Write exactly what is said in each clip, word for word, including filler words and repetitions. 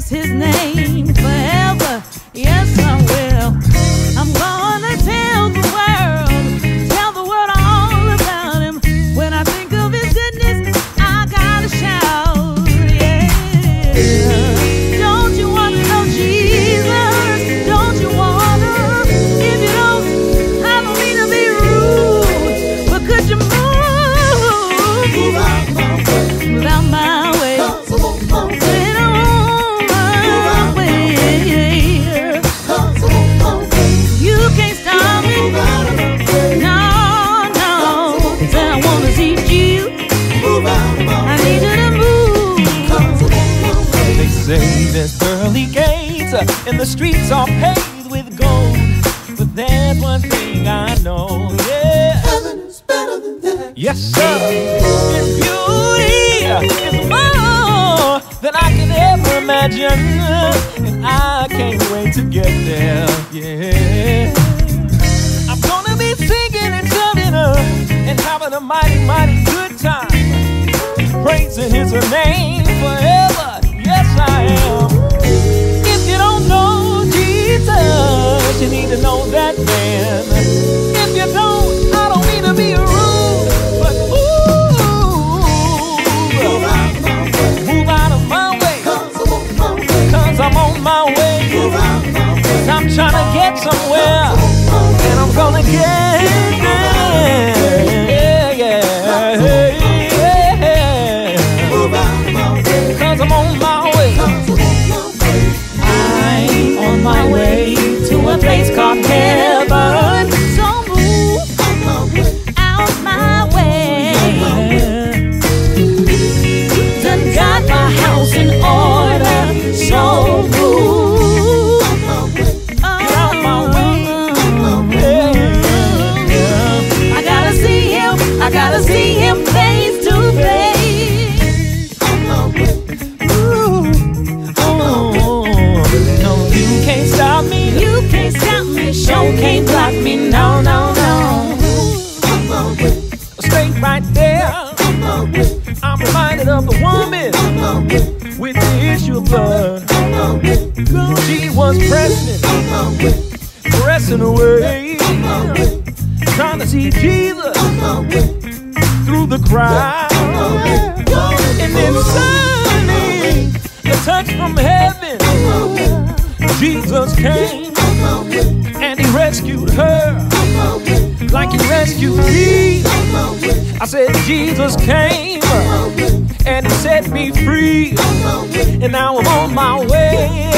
bless his name forever. Yes, I will. I'm gonna tell the world, tell the world all about him. When I think of his goodness, I gotta shout, yeah. Don't you wanna know Jesus? Don't you wanna? If you don't, I don't mean to be rude, but could you move? Move out my way. Move out my way. Cause I want my way. There's pearly gates and the streets are paved with gold, but there's one thing I know, yeah. Heaven is better than that. Yes, sir. Its beauty is more than I can ever imagine, and I can't wait to get there, yeah. I'm gonna be singing and turning up and having a mighty, mighty good time, praising his name forever. Yes, I am. If you don't know Jesus, you need to know that man. If you don't, I don't mean to be rude, but ooh, move out of my way. Move out of my way. Cause I'm on my way. Move out of my way. Cause I'm trying to get somewhere, and I'm gonna get there. Yeah, yeah, yeah. Move out of my way. Cause I'm on my I'm on my way to a place called heaven. So move out my way. Done got my house in order. So move out my way. I gotta see him. I gotta see him face to face. Show can't block me, no, no, no. Straight right there, I'm reminded of the woman with the issue of blood. She was pressing, pressing away, trying to see Jesus through the crowd. And then suddenly, a touch from heaven, Jesus came. And he rescued her like he rescued me. I said Jesus came and he set me free, and now I'm on my way.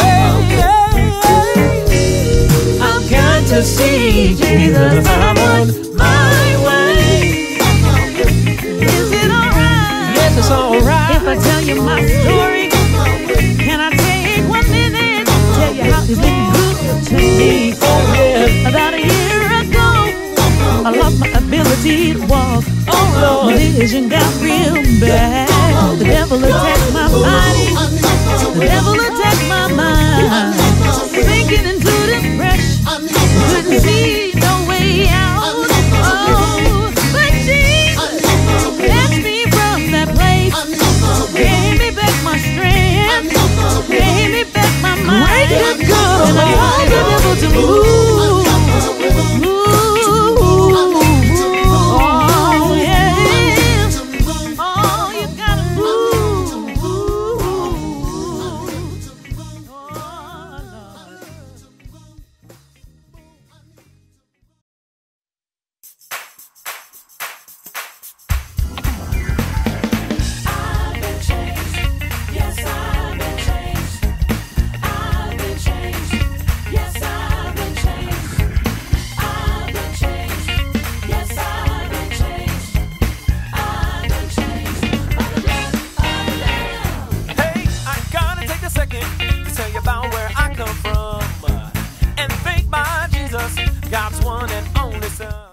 I've got to see Jesus. I'm on my way. Is it alright? Yes, it's alright. If I tell you my story, can I take one minute to tell you how he's been good to me? Oh, yeah. About a year ago, I lost my ability to walk. Oh, Lord. My vision got real bad. The devil attacked my body. The devil attacked my mind. Sinking into depression. Couldn't see no way out. Oh, but Jesus snatched me from that place. Gave me back my strength. Gave me back my mind. And I told the devil to move. Move. Oh, yeah. Oh, you gotta move. Oh, Lord. I've been changed. Yes, I've been changed. I've been changed. Yes, I've been changed. I've been changed. Yes, I've been changed. I've been changed by the blood of the Lamb. Hey, I gotta take a second to tell you about where I come from, and thank my Jesus, God's one and only Son.